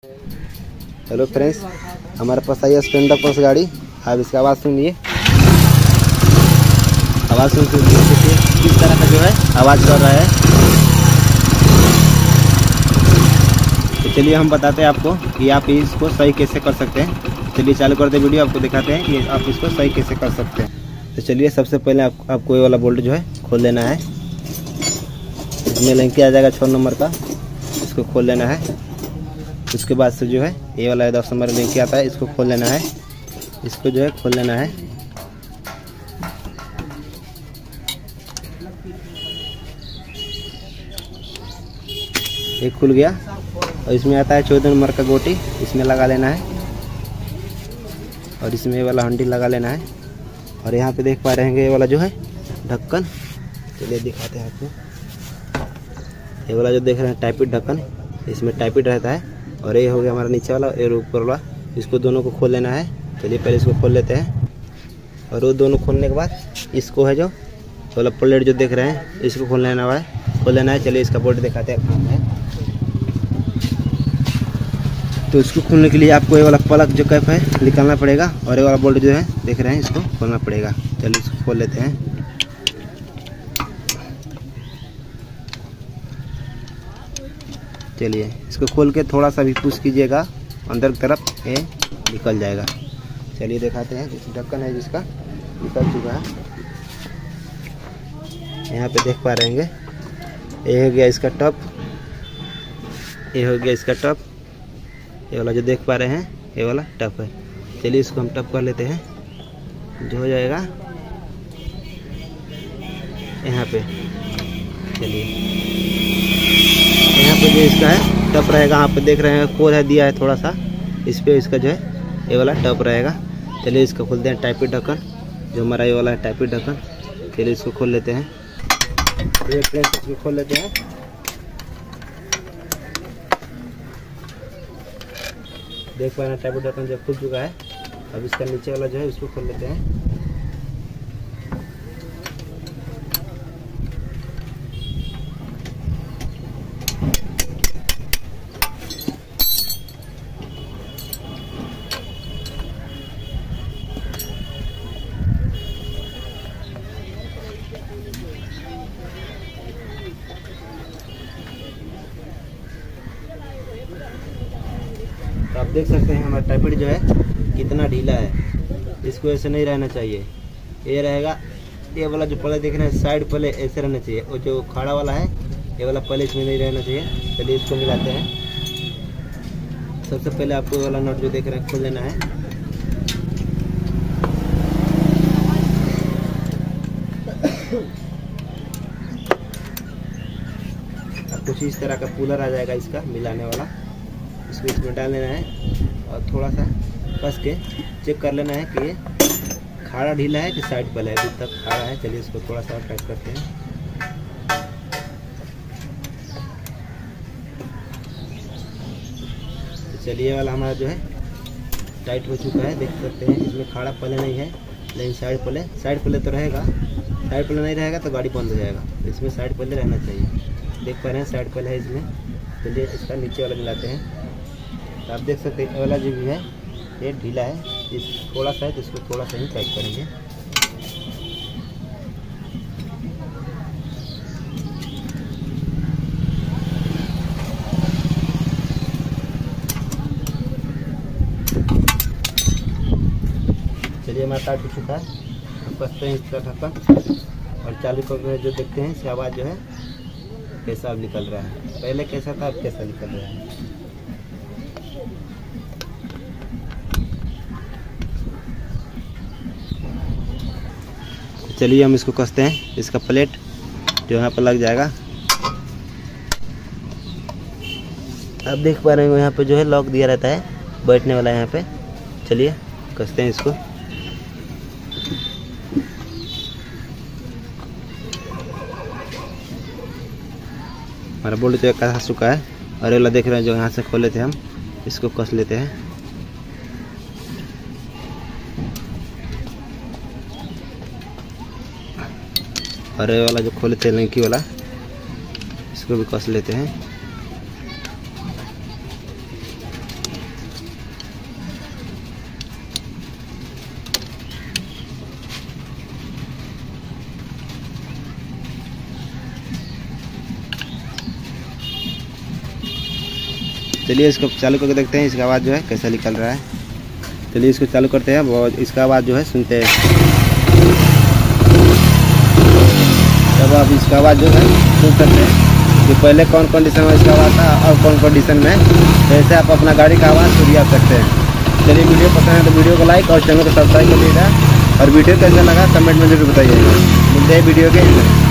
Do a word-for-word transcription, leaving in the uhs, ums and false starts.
Hello friends, हमारे पास आई है Splendor plus गाड़ी। आप इसका आवाज़ सुनिए। आवाज़ सुन सुनिए किस तरह का जो है आवाज़ कर रहा है। तो चलिए हम बताते हैं आपको कि आप इसको सही कैसे कर सकते हैं। चलिए चालू करते वीडियो, आपको दिखाते हैं कि आप इसको सही कैसे कर सकते हैं। तो चलिए सबसे पहले आप, आपको ये वाला बोल्ट जो है खोल लेना है। इसमें लिंक आ जाएगा छः नंबर का, इसको खोल लेना है। उसके बाद से जो है ये वाला दस नंबर लिंक आता है, इसको खोल लेना है। इसको जो है खोल लेना है। एक खुल गया और इसमें आता है चौदह नंबर का गोटी, इसमें लगा लेना है। और इसमें ये वाला हंडी लगा लेना है। और यहाँ पे देख पा रहे हैं ये वाला जो है ढक्कन, चलिए दिखाते हैं आपको। ये वाला जो देख रहे हैं टाइपिड ढक्कन, इसमें टाइपिड रहता है। और ये हो गया हमारा नीचे वाला और ऊपर वाला, इसको दोनों को खोल लेना है। चलिए पहले इसको खोल लेते हैं। और वो दोनों खोलने के बाद इसको है जो वाला प्लेट जो देख रहे हैं, इसको खोल लेना है खोल लेना है चलिए इसका बोर्ड दिखाते हैं कहाँ है। तो इसको खोलने के लिए आपको ये वाला प्लग जो कैप है निकालना पड़ेगा। और ये वाला बोल्ट जो है देख रहे हैं, इसको खोलना पड़ेगा। चलिए इसको खोल लेते हैं। चलिए इसको खोल के थोड़ा सा भी पुश कीजिएगा, अंदर की तरफ ये निकल जाएगा। चलिए दिखाते हैं। जिस ढक्कन है जिसका निकल चुका है, यहाँ पे देख पा रहेंगे। ये हो गया इसका टप, ये हो गया इसका टप। ये वाला जो देख पा रहे हैं ये वाला टप है। चलिए इसको हम टप कर लेते हैं, जो हो जाएगा यहाँ पे। चलिए यहाँ पे जो इसका है टप रहेगा, यहाँ पे देख रहे हैं कोड है दिया है थोड़ा सा, इस पे इसका जो है ये वाला टप रहेगा। चलिए इसको खोलते हैं टाइपिड ढक्कन, जो हमारा ये वाला है टाइपिड ढक्कन। चलिए इसको खोल लेते हैं। ये फ्रेंड्स इसको खोल लेते हैं। देख पा रहे हैं टाइपिड ढक्कन जब खुल चुका है। अब इसका नीचे वाला जो है इसको खोल लेते हैं। तो आप देख सकते हैं हमारा टाइपिड जो है कितना ढीला है। इसको ऐसे नहीं रहना चाहिए, ये रहेगा। ये वाला जो पहले देख रहे हैं साइड पहले ऐसे रहना चाहिए, और जो खड़ा वाला है ये वाला पहले इसमें नहीं रहना चाहिए। चलिए इसको मिलाते हैं। सबसे पहले आपको ये वाला नट जो देख रहे हैं खोल लेना है। कुछ इस तरह का कूलर आ जाएगा इसका मिलाने वाला, इसको इसमें डाल लेना है। और थोड़ा सा कस के चेक कर लेना है कि ये खाड़ा ढीला है कि साइड पर है। अभी तक खाड़ा है। चलिए इसको थोड़ा सा टाइट करते हैं। तो चलिए वाला हमारा जो है टाइट हो चुका है, देख सकते हैं। इसमें खाड़ा पहले नहीं है, लेकिन साइड पहले साइड पहले तो रहेगा। साइड पहले नहीं रहेगा तो गाड़ी बंद हो जाएगा। इसमें साइड पहले रहना चाहिए। देख पा रहे हैं साइड पहले है इसमें। चलिए इसका नीचे वाला मिलाते हैं। तो आप देख सकते हैं वाला जो भी है ये ढीला है, इस थोड़ा सा है तो इसको थोड़ा सा ही टाइट करेंगे। चलिए हमारा टाइट हो चुका है। हम कसते हैं इसका ढक्कन और चालू करके जो देखते हैं इसकी आवाज़ जो है कैसा अब निकल रहा है। पहले कैसा था अब कैसा निकल रहा है। चलिए हम इसको कसते हैं। इसका प्लेट जो यहाँ पर लग जाएगा। आप देख पा रहे हो यहाँ पे जो है लॉक दिया रहता है, बैठने वाला है यहाँ पे। चलिए कसते हैं इसको। हमारा बोल्ट जो है कस चुका है। और वाला देख रहे हैं जो यहाँ से खोले थे हम, इसको कस लेते हैं। और ये वाला जो खोले थे लिंकी वाला, इसको भी कस लेते हैं। चलिए इसको चालू करके देखते हैं इसका आवाज़ जो है कैसा निकल रहा है। चलिए इसको चालू करते हैं और इसका आवाज़ जो है सुनते हैं। तब आप इसका आवाज़ जो है सुन सकते हैं कि पहले कौन कंडीशन में इसका आवाज़ था और कौन कंडीशन में, कैसे आप अपना गाड़ी का आवाज़ सुनिया सकते हैं। चलिए वीडियो पसंद है तो वीडियो को लाइक और चैनल को सब्सक्राइब कर लीजिएगा और वीडियो कैसा लगा कमेंट में जरूर बताइएगा। मिलते हैं वीडियो के